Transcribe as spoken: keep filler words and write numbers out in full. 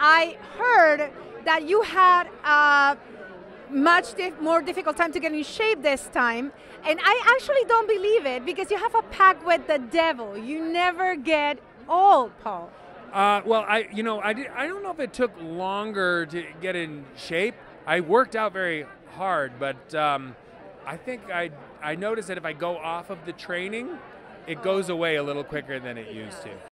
I heard that you had a much dif more difficult time to get in shape this time, and I actually don't believe it because you have a pact with the devil. You never get old, Paul. Uh, well, I you know I did, I don't know if it took longer to get in shape. I worked out very hard, but um, I think I I noticed that if I go off of the training, it goes away a little quicker than it used to.